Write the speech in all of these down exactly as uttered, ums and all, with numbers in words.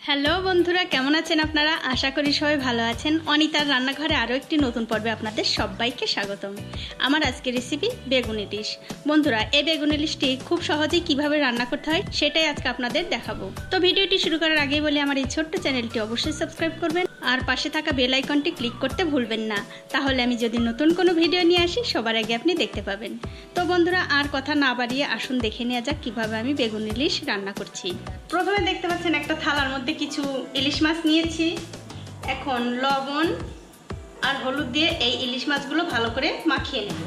Hello বন্ধুরা, কেমন আছেন আপনারা? আশা করি সবাই ভালো আছেন। অনিতার রান্নাঘরে আরও একটি নতুন পর্বে আপনাদের সবাইকে স্বাগতম। আমার আজকের রেসিপি বেগুন ইলিশ। বন্ধুরা, এই বেগুন ইলিশটি খুব সহজেই কিভাবে রান্না করতে হয় সেটাই আজকে আপনাদের দেখাবো। তো ভিডিওটি শুরু করার আগেই বলি, আমার এই ছোট্ট চ্যানেলটি অবশ্যই সাবস্ক্রাইব করবেন আর পাশে থাকা বেল আইকনটি ক্লিক করতে ভুলবেন না, তাহলে আমি যদি নতুন কোনো ভিডিও নিয়ে আসি সবার আগে আপনি দেখতে পাবেন। তো বন্ধুরা, আর কথা না বাড়িয়ে আসুন দেখে নেওয়া যাক কিভাবে আমি বেগুন ইলিশ রান্না করছি। প্রথমে দেখতে পাচ্ছেন একটা থালার মধ্যে কিছু ইলিশ মাছ নিয়েছি। এখন লবণ আর হলুদ দিয়ে এই ইলিশ মাছগুলো ভালো করে মাখিয়ে নেব।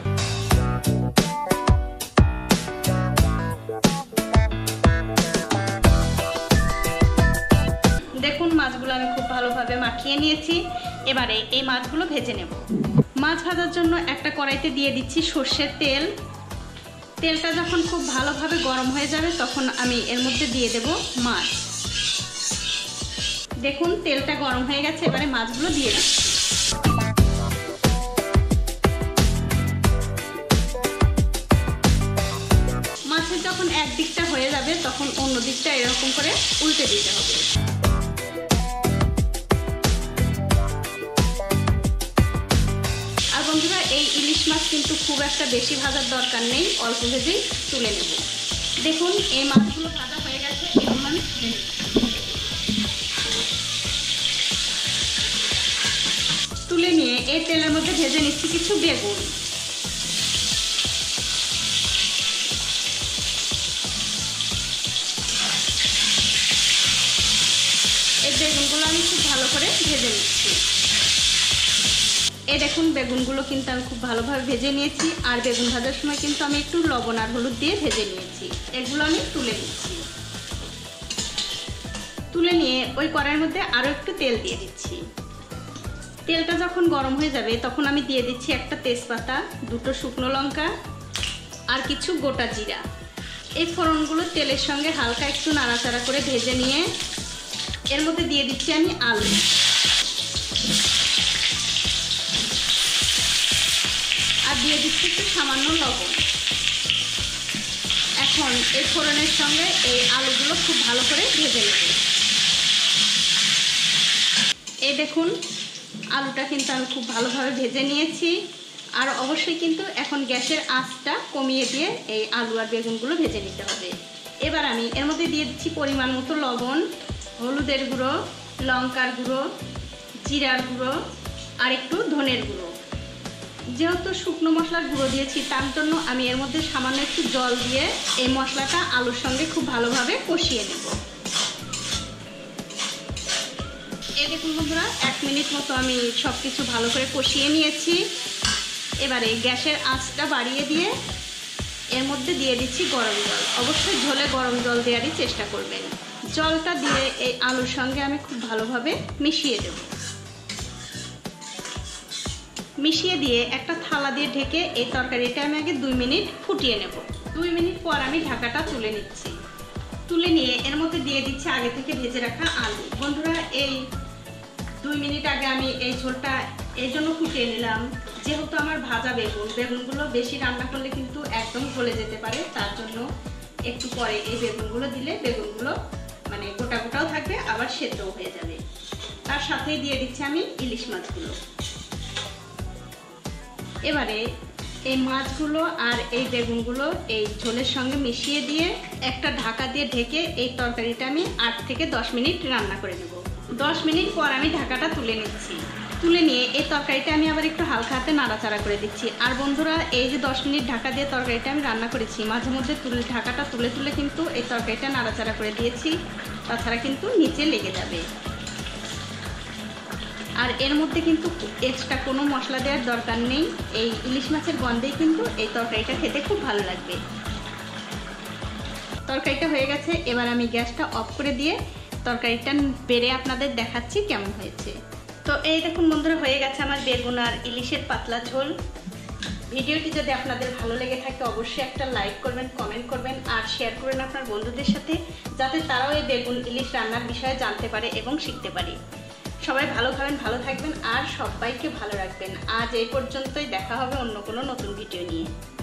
দেখুন, মাছগুলো আমি খুব ভালোভাবে মাখিয়ে নিয়েছি। এবারে এই মাছগুলো ভেজে নেব। মাছ ভাজার জন্য একটা কড়াইতে দিয়ে দিচ্ছি সর্ষের তেল। তেলটা যখন খুব ভালোভাবে গরম হয়ে যাবে তখন আমি এর মধ্যে দিয়ে দেব মাছ। দেখুন, তেলটা গরম হয়ে গেছে, এবারে মাছগুলো দিয়ে দিচ্ছি। মাছের যখন এক দিকটা হয়ে যাবে তখন অন্য দিকটা এরকম করে উল্টে দিতে হবে। আর বন্ধুরা, এই ইলিশ মাছ কিন্তু খুব একটা বেশি ভাজার দরকার নেই, অল্প ভেজেই তুলে নেব। দেখুন, এই মাছগুলো ভাজা হয়ে গেছে, এগুলো আমি তুলে নেব। তুলে নিয়ে এই তেলের মধ্যে ভেজে নিচ্ছি কিছু বেগুন। এই বেগুনগুলো আমি খুব ভালো করে ভেজে নিচ্ছি। এই দেখুন, বেগুনগুলো কিন্তু আমি খুব ভালোভাবে ভেজে নিয়েছি। আর বেগুন ভাজার সময় কিন্তু আমি একটু লবণ আর হলুদ দিয়ে ভেজে নিয়েছি। এগুলো আমি তুলে নিচ্ছি। তুলে নিয়ে ওই কড়াইয়ের মধ্যে আরও একটু তেল দিয়ে দিচ্ছি। তেলটা যখন গরম হয়ে যাবে তখন আমি দিয়ে দিচ্ছি একটা তেজপাতা, দুটো শুকনো লঙ্কা আর কিছু গোটা জিরা। এই ফোড়নগুলো তেলের সঙ্গে হালকা একটু নাড়াচাড়া করে ভেজে নিয়ে এর মধ্যে দিয়ে দিচ্ছি আমি আলু। আর দিয়ে দিচ্ছি একটু সামান্য লবণ। এখন এই ফোড়নের সঙ্গে এই আলুগুলো খুব ভালো করে ভেজে নেব। এই দেখুন, আলুটা কিন্তু আমি খুব ভালোভাবে ভেজে নিয়েছি। আর অবশ্যই কিন্তু এখন গ্যাসের আঁচটা কমিয়ে দিয়ে এই আলু আর বেগুনগুলো ভেজে নিতে হবে। এবার আমি এর মধ্যে দিয়ে দিচ্ছি পরিমাণ মতো লবণ, হলুদের গুঁড়ো, লঙ্কার গুঁড়ো, জিরার গুঁড়ো আর একটু ধনের গুঁড়ো। যেহেতু শুকনো মশলার গুঁড়ো দিয়েছি তার জন্য আমি এর মধ্যে সামান্য একটু জল দিয়ে এই মশলাটা আলুর সঙ্গে খুব ভালোভাবে কষিয়ে নেব। এই দেখুন বন্ধুরা, এক মিনিট মতো আমি সব কিছু ভালো করে কষিয়ে নিয়েছি। এবারে গ্যাসের আঁচটা বাড়িয়ে দিয়ে এর মধ্যে দিয়ে দিচ্ছি গরম জল। অবশ্যই ঝোলে গরম জল দেওয়ারই চেষ্টা করবেন। জলটা দিয়ে এই আলুর সঙ্গে আমি খুব ভালোভাবে মিশিয়ে দেব। মিশিয়ে দিয়ে একটা থালা দিয়ে ঢেকে এই তরকারিটা আমি আগে দুই মিনিট ফুটিয়ে নেব। দুই মিনিট পর আমি ঢাকাটা তুলে নিচ্ছি। তুলে নিয়ে এর মধ্যে দিয়ে দিচ্ছি আগে থেকে ভেজে রাখা আলু। বন্ধুরা, এই দুই মিনিট আগে আমি এই ঝোলটা এই জন্য ফুটিয়ে নিলাম, যেহেতু আমার ভাজা বেগুন, বেগুনগুলো বেশি রান্না করলে কিন্তু একদম গলে যেতে পারে। তার জন্য একটু পরে এই বেগুনগুলো দিলে বেগুনগুলো মানে গোটা গোটাও থাকবে, আবার সেদ্ধও হয়ে যাবে। তার সাথেই দিয়ে দিচ্ছি আমি ইলিশ মাছগুলো। এবারে এই মাছগুলো আর এই বেগুনগুলো এই ঝোলের সঙ্গে মিশিয়ে দিয়ে একটা ঢাকা দিয়ে ঢেকে এই তরকারিটা আমি আট থেকে দশ মিনিট রান্না করে নেব। দশ মিনিট পর আমি ঢাকাটা তুলে নিচ্ছি। তুলে নিয়ে এই তরকারিটা আমি আবার একটু হালকা হাতে নাড়াচাড়া করে দিচ্ছি। আর বন্ধুরা, এই যে দশ মিনিট ঢাকা দিয়ে তরকারিটা আমি রান্না করেছি, মাঝে মধ্যে তুলে ঢাকাটা তুলে তুলে কিন্তু এই তরকারিটা নাড়াচাড়া করে দিয়েছি, তাছাড়া কিন্তু নিচে লেগে যাবে। আর এর মধ্যে কিন্তু এক্সট্রা কোনো মশলা দেওয়ার দরকার নেই। এই ইলিশ মাছের গন্ধেই কিন্তু এই তরকারিটা খেতে খুব ভালো লাগবে। তরকারিটা হয়ে গেছে, এবার আমি গ্যাসটা অফ করে দিয়ে তরকারিটা বেড়ে আপনাদের দেখাচ্ছি কেমন হয়েছে। তো এই দেখুন বন্ধুরা, হয়ে গেছে আমার বেগুন আর ইলিশের পাতলা ঝোল। ভিডিওটি যদি আপনাদের ভালো লেগে থাকে অবশ্যই একটা লাইক করবেন, কমেন্ট করবেন আর শেয়ার করবেন আপনার বন্ধুদের সাথে, যাতে তারাও এই বেগুন ইলিশ রান্নার বিষয়ে জানতে পারে এবং শিখতে পারে। সবাই ভালো খাবেন, ভালো থাকবেন আর সবাইকে ভালো রাখবেন। আজ এই পর্যন্তই, দেখা হবে অন্য কোনো নতুন ভিডিও নিয়ে।